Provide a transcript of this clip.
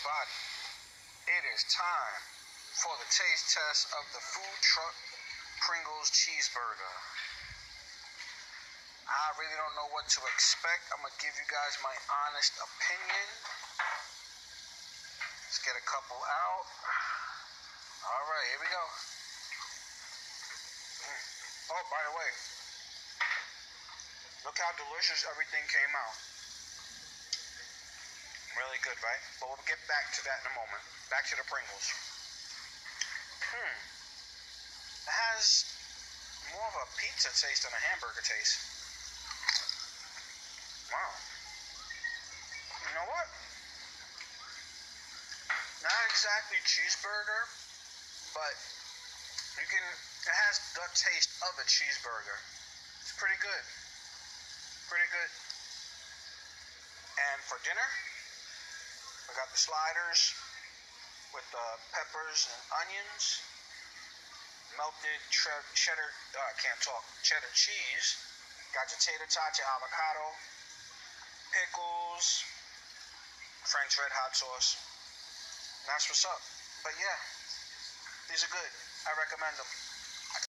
everybody. It is time for the taste test of the food truck Pringles cheeseburger. I really don't know what to expect. I'm going to give you guys my honest opinion. Let's get a couple out. All right, here we go. Oh, by the way, look how delicious everything came out. Really good, right? But we'll get back to that in a moment. Back to the Pringles. It has more of a pizza taste than a hamburger taste. Wow. You know what? Not exactly cheeseburger, but it has the taste of a cheeseburger. It's pretty good. Pretty good. And for dinner, I got the sliders with peppers and onions, melted cheddar cheese, got your tater tots, your avocado, pickles, Frank's Red Hot sauce. And that's what's up. But yeah, these are good. I recommend them.